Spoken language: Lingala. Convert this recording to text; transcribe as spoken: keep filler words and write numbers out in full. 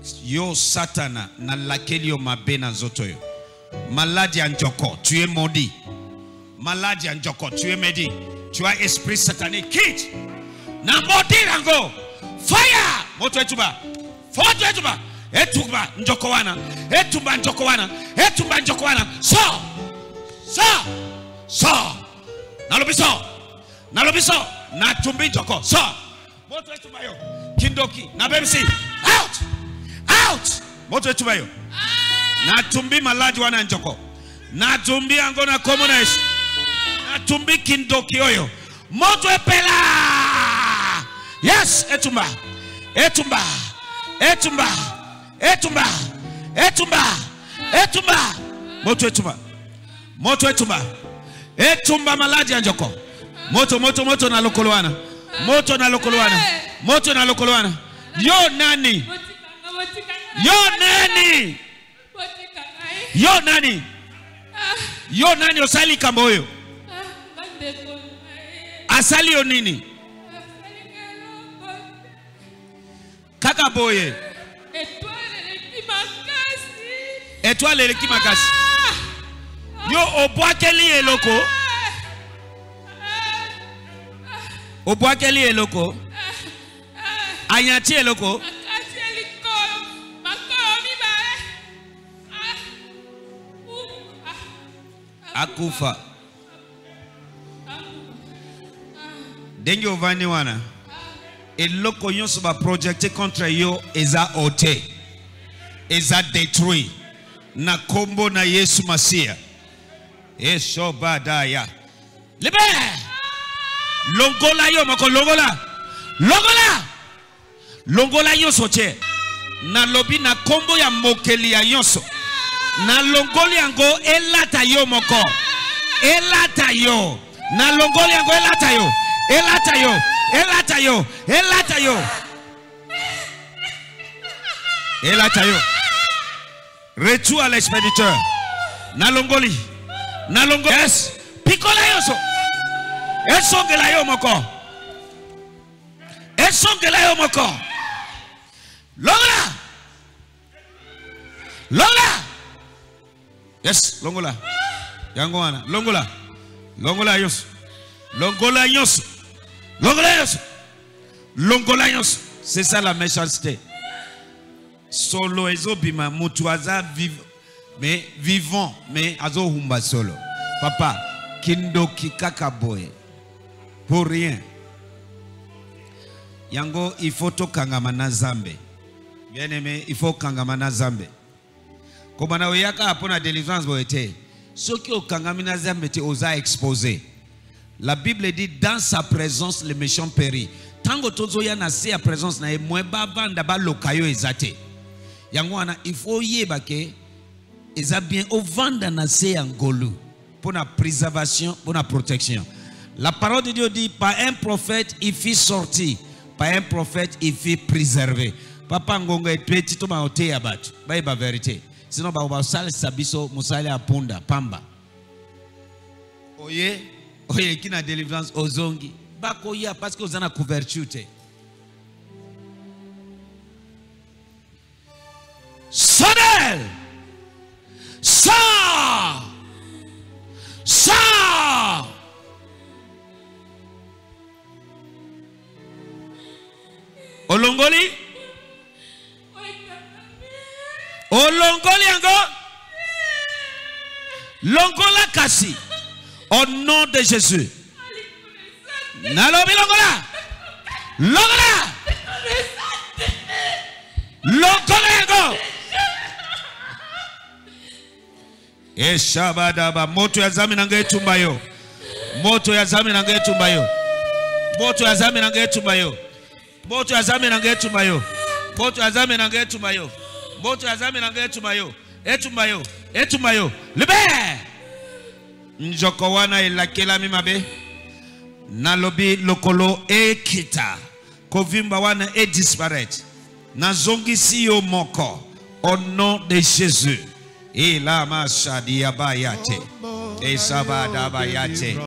Yo satana na lakeli yo mabe na nzoto yo. Maladi ya njoko, tu es maudit. Maladi ya njoko, tu es maudit. Tu as esprit satanique. Quitte. Na maudit rango. Fire. Moto etuba. Foto etuba. Etuba njoko wana. Etuba njoko wana. Etuba njoko wana. So. So. So. Nalobi so. Nalobi so. Na tumbi njoko. So. Moto etuba yo. Kindoki. Na baby see. Out. Out. Moto etuba yo. Na tumbi maladi wana njoko. Na tumbi angona komones. Na tumbi kindoki oyo. Moto epela. Yes, etumba. Etumba. Etumba. Etumba. Etumba. Etumba. Moto etumba. Moto etumba. Etumba maladi njoko. Moto moto moto na lokolowana. Moto na lokolowana. Moto na lokolowana. Yo nani? Yo nani? Yo nani? Yo nani osali kamboyo? Asali yo nini? Kaka boye. Étoile eleki makasi. Yo obwakeli eloko. Obwakeli eloko. Anyati eloko. Akufa. Dengi ovani wana. Eloko yonso ba projecte contre yo eza ote. Eza détruit. Na kombo na Yesu Masia. Esho badaya. Libe. Longola yo mako longola. Longola. Longola yo soche. Na lobi na kombo ya mokeli ya yonso. Na longoli ango elata yo moko. Elata yo. Na longoli ango elata yo. Elata yo. Elata yo. Elata yo. Elata yo. Retour à l'expéditeur. Na longoli. Na longoli. Yes. Pikola yo so. Esongela yo moko. Esongela yo moko. Longola. Longola. Yes, longola. Yangoana. Longola. Longola yos. Longola yos. Longola yos. Longola yos. C'est ça la méchanceté. Solo ezo bima mutuaza viv mais vivant mais azo humba solo. Papa, kindoki kakaboy. Pour rien. Yango il faut to kangamana zambe. Bien aimé, il faut kangamana zambe. Kobana oyaka apona délivrance boete. Ceux qui ont kangamina zambe te osa exposé. La Bible dit dans sa présence le méchant périt. Tango tozo ya na se a présence na e mweba vanda ba lokayo ezate. Yango ana il faut yeba ke eza bien au vanda na se angolu pour la préservation, pour la protection. La parole de Dieu dit par un prophète il fit sortir, par un prophète il fit préserver. Papa ngonga etweti to ba ote ya batu. Ba ba vérité. Sinon ba ba sale sabiso musale apunda pamba. Oye, oye kina délivrance ozongi. Bako ya parce que ozana couverture. Sonel. Sa. Sa. Olongoli. Olongoli ango. Longola kasi. Au nom de Jésus. Nalobi longola. Longola. Longola ango. Eshabadaba moto ya zami nange tumbayo. Moto ya zami nange tumbayo. Moto ya zami nange tumbayo. Moto ya zami nange tumbayo. Moto ya zami nange tumbayo. Moto ya zami nange tumbayo. Etumbayo. Etumbayo. Libe. Njoko wana ilakela mimabe. Nalobi lokolo ekita. Kovimba wana e disparaître. Nazongisi yo moko. Au nom de Jésus. Ila mashadi abayate. Esabada abayate.